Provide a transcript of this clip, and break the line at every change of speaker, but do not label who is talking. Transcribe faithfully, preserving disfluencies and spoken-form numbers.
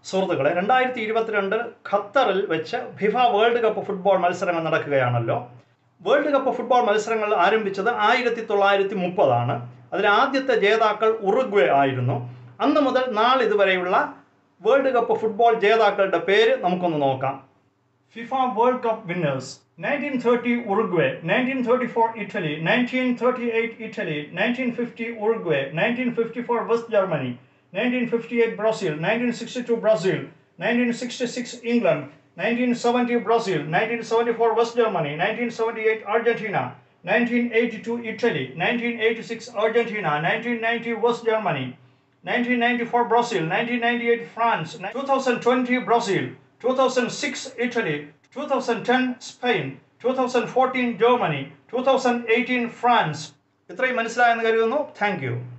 സുഹൃത്തുക്കളെ, രണ്ടായിരത്തി ഇരുപത്തിരണ്ട് ഖത്തറിൽ വെച്ച് ഫിഫ വേൾഡ് കപ്പ് ഫുട്ബോൾ മത്സരങ്ങൾ നടക്കുകയാണല്ലോ. വേൾഡ് കപ്പ് ഫുട്ബോൾ മത്സരങ്ങൾ ആരംഭിച്ചത് ആയിരത്തി തൊള്ളായിരത്തി മുപ്പതാണ്. അതിൽ ആദ്യത്തെ ജേതാക്കൾ ഉറുഗ്വേ ആയിരുന്നു. അന്ന് മുതൽ നാളിതുവരെയുള്ള വേൾഡ് കപ്പ് ഫുട്ബോൾ ജേതാക്കളുടെ പേര് നമുക്കൊന്ന് നോക്കാം. FIFA World Cup winners: nineteen thirty Uruguay, nineteen thirty four Italy, nineteen thirty eight Italy, nineteen fifty Uruguay, nineteen fifty four West Germany, nineteen fifty eight Brazil, nineteen sixty two Brazil, nineteen sixty six England, nineteen seventy Brazil, nineteen seventy four West Germany, nineteen seventy eight Argentina, nineteen eighty two Italy, nineteen eighty six Argentina, nineteen ninety West Germany, nineteen ninety four Brazil, nineteen ninety eight France, twenty twenty Brazil, two thousand six Italy, twenty ten Spain, twenty fourteen Germany, twenty eighteen France. ഇത്രയും മനസ്സിലായെന്ന് കരുതുന്നു. Thank U.